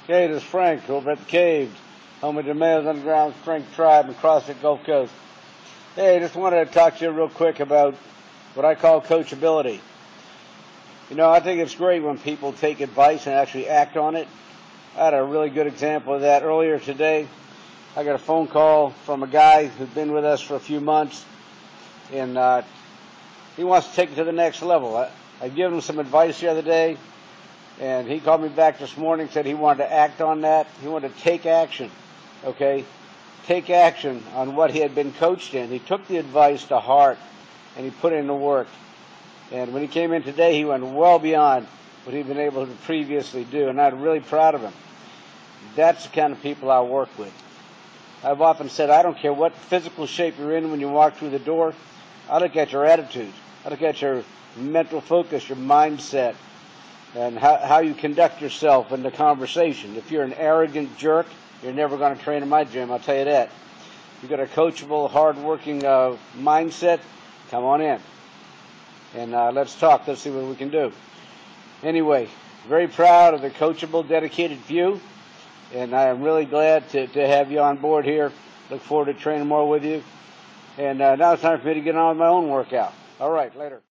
Okay, this is Frank over at the Caves, home of DeMayo's Underground Strength Tribe and CrossFit Gulf Coast. Hey, I just wanted to talk to you real quick about what I call coachability. You know, I think it's great when people take advice and actually act on it. I had a really good example of that earlier today. I got a phone call from a guy who's been with us for a few months, and he wants to take it to the next level. I gave him some advice the other day, and he called me back this morning, said he wanted to act on that. He wanted to take action, okay? Take action on what he had been coached in. He took the advice to heart, and he put in the work. And when he came in today, he went well beyond what he'd been able to previously do, and I'm really proud of him. That's the kind of people I work with. I've often said, I don't care what physical shape you're in when you walk through the door. I look at your attitude. I look at your mental focus, your mindset, and how you conduct yourself in the conversation. If you're an arrogant jerk, you're never going to train in my gym, I'll tell you that. If you've got a coachable, hard-working mindset, come on in. And let's talk. Let's see what we can do. Anyway, very proud of the coachable, dedicated few. And I am really glad to have you on board here. Look forward to training more with you. And now it's time for me to get on with my own workout. All right, later.